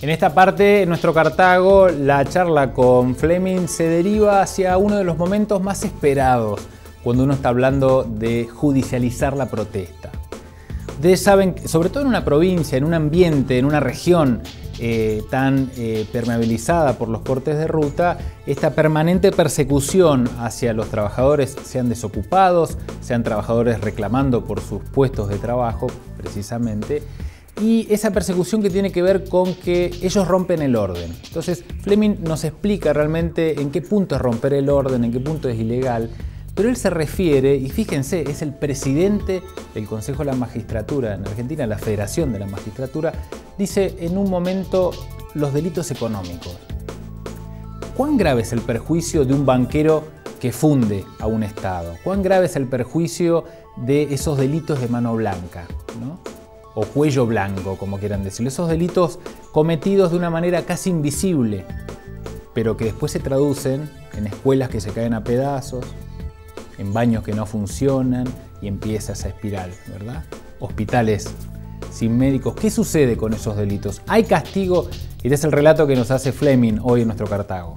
En esta parte, en nuestro Cartago, la charla con Fleming se deriva hacia uno de los momentos más esperados cuando uno está hablando de judicializar la protesta. Ustedes saben, sobre todo en una provincia, en un ambiente, en una región tan permeabilizada por los cortes de ruta, esta permanente persecución hacia los trabajadores, sean desocupados, sean trabajadores reclamando por sus puestos de trabajo, precisamente, y esa persecución que tiene que ver con que ellos rompen el orden. Entonces, Fleming nos explica realmente en qué punto es romper el orden, en qué punto es ilegal, pero él se refiere, y fíjense, es el presidente del Consejo de la Magistratura en Argentina, la Federación de la Magistratura, dice en un momento los delitos económicos. ¿Cuán grave es el perjuicio de un banquero que funde a un Estado? ¿Cuán grave es el perjuicio de esos delitos de mano blanca, ¿no? O cuello blanco, como quieran decirlo? Esos delitos cometidos de una manera casi invisible, pero que después se traducen en escuelas que se caen a pedazos, en baños que no funcionan y empieza esa espiral, ¿verdad? Hospitales sin médicos. ¿Qué sucede con esos delitos? ¿Hay castigo? Y este es el relato que nos hace Fleming hoy en nuestro Cartago.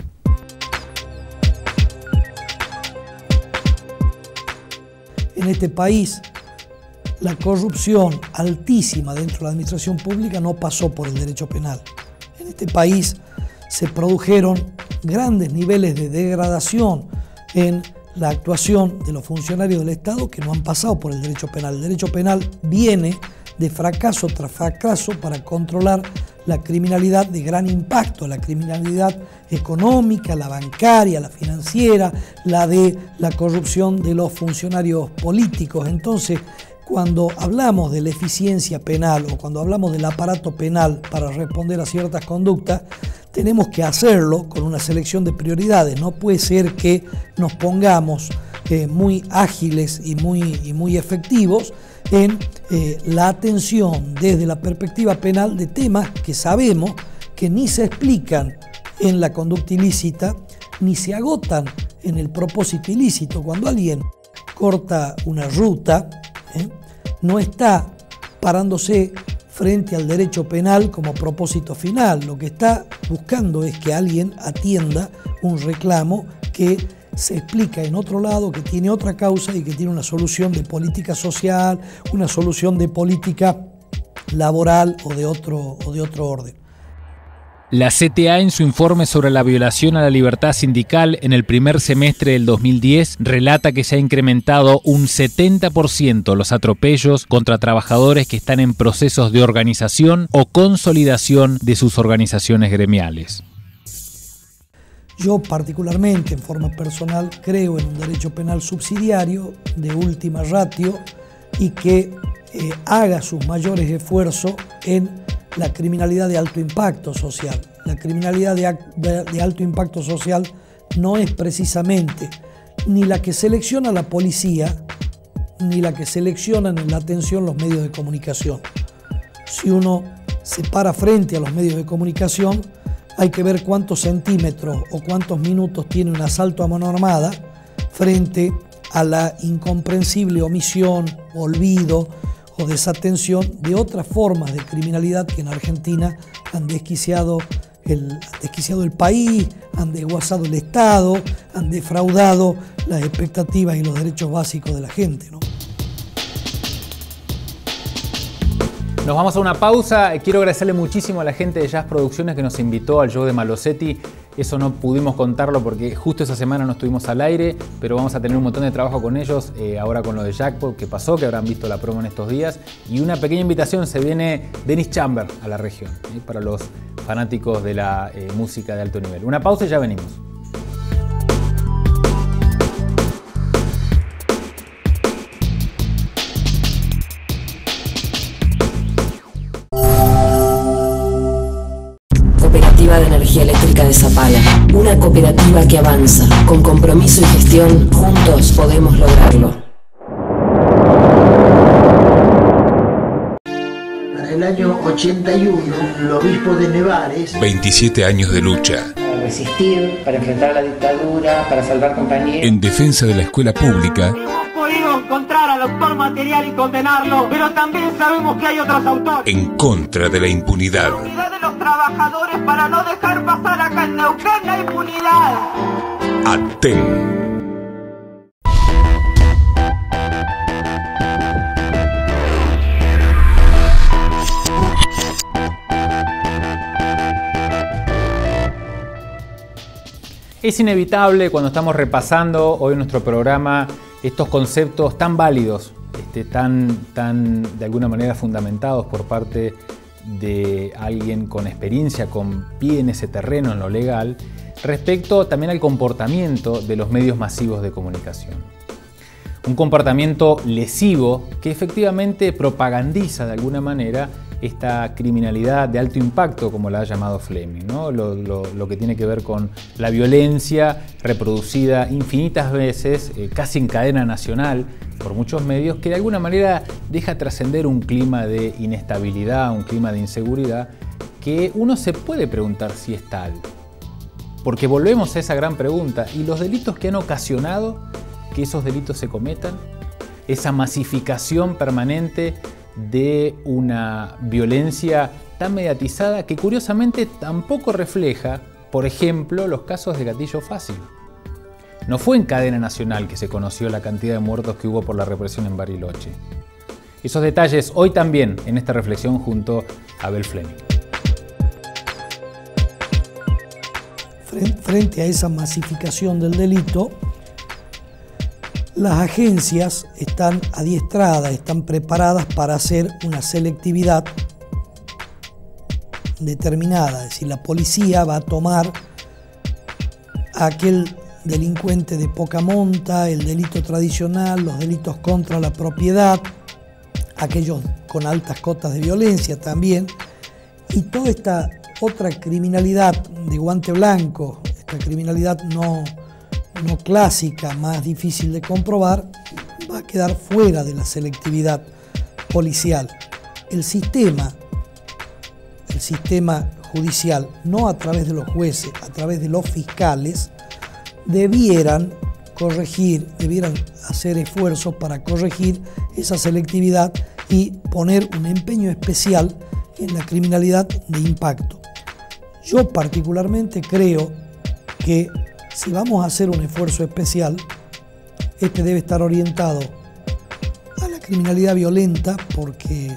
En este país, la corrupción altísima dentro de la administración pública no pasó por el derecho penal. En este país se produjeron grandes niveles de degradación en la actuación de los funcionarios del Estado que no han pasado por el derecho penal. El derecho penal viene de fracaso tras fracaso para controlar la criminalidad de gran impacto, la criminalidad económica, la bancaria, la financiera, la de la corrupción de los funcionarios políticos. Entonces, cuando hablamos de la eficiencia penal o cuando hablamos del aparato penal para responder a ciertas conductas, tenemos que hacerlo con una selección de prioridades. No puede ser que nos pongamos muy ágiles y muy efectivos en la atención desde la perspectiva penal de temas que sabemos que ni se explican en la conducta ilícita ni se agotan en el propósito ilícito. Cuando alguien corta una ruta, no está parándose frente al derecho penal como propósito final. Lo que está buscando es que alguien atienda un reclamo que se explica en otro lado, que tiene otra causa y que tiene una solución de política social, una solución de política laboral o de otro orden. La CTA, en su informe sobre la violación a la libertad sindical en el primer semestre del 2010, relata que se ha incrementado un 70% los atropellos contra trabajadores que están en procesos de organización o consolidación de sus organizaciones gremiales. Yo particularmente, en forma personal, creo en un derecho penal subsidiario de última ratio y que haga sus mayores esfuerzos en la criminalidad de alto impacto social. La criminalidad de alto impacto social no es precisamente ni la que selecciona la policía, ni la que seleccionan en la atención los medios de comunicación. Si uno se para frente a los medios de comunicación, hay que ver cuántos centímetros o cuántos minutos tiene un asalto a mano armada frente a la incomprensible omisión, olvido o desatención de otras formas de criminalidad que en Argentina han desquiciado el país, han desguazado el Estado, han defraudado las expectativas y los derechos básicos de la gente, ¿no? Nos vamos a una pausa. Quiero agradecerle muchísimo a la gente de Jazz Producciones que nos invitó al show de Malosetti. Eso no pudimos contarlo porque justo esa semana no estuvimos al aire, pero vamos a tener un montón de trabajo con ellos, ahora con lo de Jackpot que pasó, que habrán visto la promo en estos días. Y una pequeña invitación, se viene Dennis Chamber a la región, para los fanáticos de la música de alto nivel. Una pausa y ya venimos. Cooperativa de Energía Eléctrica de Zapala, una cooperativa que avanza. Con compromiso y gestión, juntos podemos lograrlo. Para el año 81, el obispo de Nevares... 27 años de lucha. Para resistir, para enfrentar a la dictadura, para salvar compañeros. En defensa de la escuela pública. Hemos podido encontrar al autor material y condenarlo, pero también sabemos que hay otros autores. En contra de la impunidad. La unidad de los trabajadores. trabajadores para no dejar pasar acá en Neuquén la impunidad. Aten. Es inevitable cuando estamos repasando hoy en nuestro programa estos conceptos tan válidos, tan de alguna manera fundamentados por parte de alguien con experiencia, con pie en ese terreno, en lo legal, respecto también al comportamiento de los medios masivos de comunicación. Un comportamiento lesivo que efectivamente propagandiza de alguna manera esta criminalidad de alto impacto, como la ha llamado Fleming, ¿no? Lo que tiene que ver con la violencia reproducida infinitas veces, casi en cadena nacional, por muchos medios, que de alguna manera deja trascender un clima de inestabilidad, un clima de inseguridad, que uno se puede preguntar si es tal. Porque volvemos a esa gran pregunta, ¿y los delitos que han ocasionado que esos delitos se cometan? Esa masificación permanente de una violencia tan mediatizada que curiosamente tampoco refleja, por ejemplo, los casos de gatillo fácil. No fue en cadena nacional que se conoció la cantidad de muertos que hubo por la represión en Bariloche. Esos detalles hoy también en esta reflexión junto a Abel Fleming. Frente a esa masificación del delito, las agencias están adiestradas, están preparadas para hacer una selectividad determinada. Es decir, la policía va a tomar a aquel delincuente de poca monta, el delito tradicional, los delitos contra la propiedad, aquellos con altas cotas de violencia también, y toda esta otra criminalidad de guante blanco, esta criminalidad no clásica, más difícil de comprobar, va a quedar fuera de la selectividad policial. El sistema judicial, no a través de los jueces, a través de los fiscales, debieran hacer esfuerzos para corregir esa selectividad y poner un empeño especial en la criminalidad de impacto. Yo particularmente creo que si vamos a hacer un esfuerzo especial, este debe estar orientado a la criminalidad violenta porque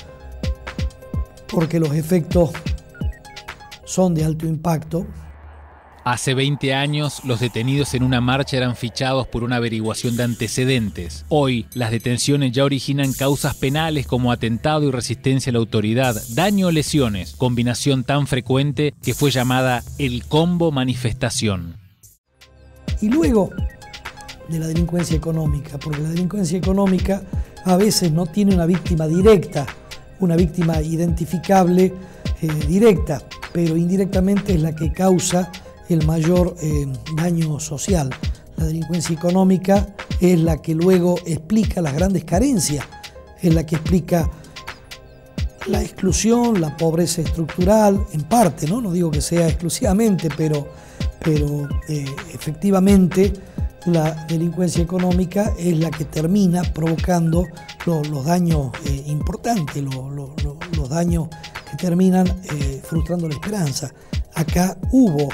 los efectos son de alto impacto. Hace 20 años, los detenidos en una marcha eran fichados por una averiguación de antecedentes. Hoy, las detenciones ya originan causas penales como atentado y resistencia a la autoridad, daño o lesiones, combinación tan frecuente que fue llamada el combo manifestación. Y luego de la delincuencia económica, porque la delincuencia económica a veces no tiene una víctima directa, una víctima identificable directa, pero indirectamente es la que causa el mayor daño social. La delincuencia económica es la que luego explica las grandes carencias, es la que explica la exclusión, la pobreza estructural, en parte, no digo que sea exclusivamente, pero efectivamente la delincuencia económica es la que termina provocando los daños importantes, los daños que terminan frustrando la esperanza. Acá hubo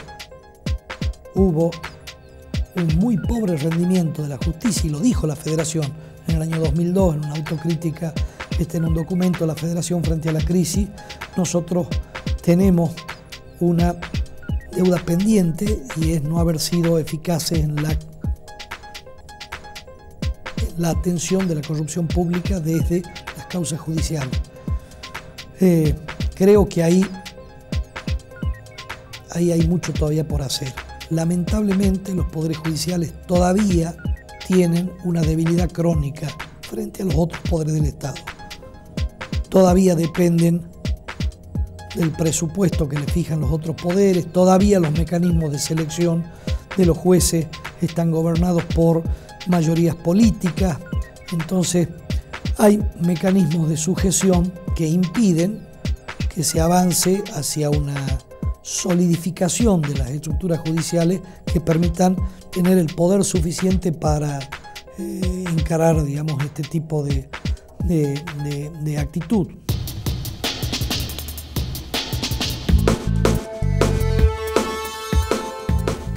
un muy pobre rendimiento de la justicia, y lo dijo la Federación en el año 2002, en una autocrítica, en un documento de la Federación frente a la crisis. Nosotros tenemos una deuda pendiente y es no haber sido eficaces en la atención de la corrupción pública desde las causas judiciales. Creo que ahí hay mucho todavía por hacer. Lamentablemente los poderes judiciales todavía tienen una debilidad crónica frente a los otros poderes del Estado. Todavía dependen del presupuesto que le fijan los otros poderes, todavía los mecanismos de selección de los jueces están gobernados por mayorías políticas, entonces hay mecanismos de sujeción que impiden que se avance hacia una solidificación de las estructuras judiciales que permitan tener el poder suficiente para encarar, digamos, este tipo de actitud.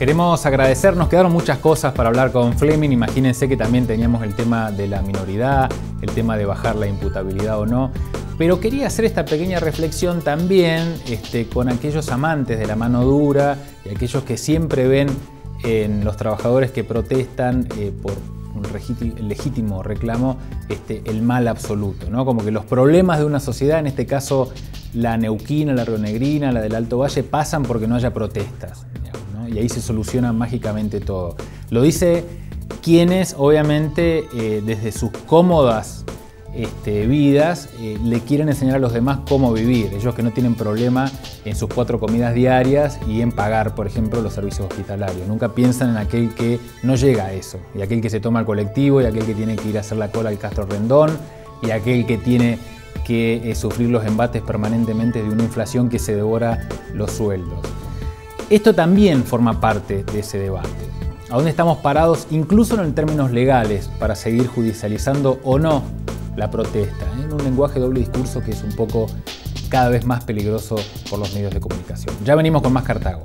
Queremos agradecer, nos quedaron muchas cosas para hablar con Fleming. Imagínense que también teníamos el tema de la minoridad, el tema de bajar la imputabilidad o no. Pero quería hacer esta pequeña reflexión también con aquellos amantes de la mano dura y aquellos que siempre ven en los trabajadores que protestan por un legítimo reclamo el mal absoluto, ¿no? Como que los problemas de una sociedad, en este caso la neuquina, la rionegrina, la del Alto Valle, pasan porque no haya protestas, digamos, ¿no? Y ahí se soluciona mágicamente todo. Lo dice quienes, obviamente, desde sus cómodas vidas, le quieren enseñar a los demás cómo vivir. Ellos que no tienen problema en sus 4 comidas diarias y en pagar, por ejemplo, los servicios hospitalarios. Nunca piensan en aquel que no llega a eso, y aquel que se toma el colectivo, y aquel que tiene que ir a hacer la cola al Castro Rendón, y aquel que tiene que sufrir los embates permanentemente de una inflación que se devora los sueldos. Esto también forma parte de ese debate. ¿A dónde estamos parados, incluso en términos legales, para seguir judicializando o no la protesta, en un lenguaje doble discurso que es un poco cada vez más peligroso por los medios de comunicación? Ya venimos con más Cartago.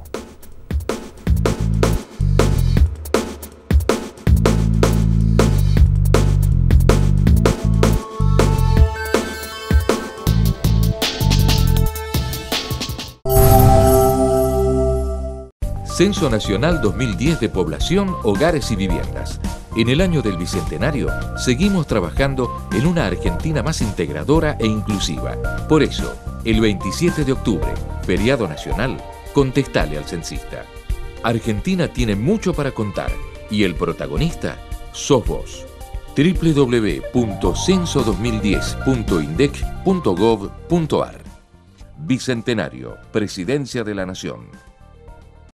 Censo Nacional 2010 de Población, Hogares y Viviendas. En el año del Bicentenario, seguimos trabajando en una Argentina más integradora e inclusiva. Por eso, el 27 de octubre, feriado nacional, contestale al censista. Argentina tiene mucho para contar y el protagonista sos vos. www.censo2010.indec.gov.ar. Bicentenario, Presidencia de la Nación.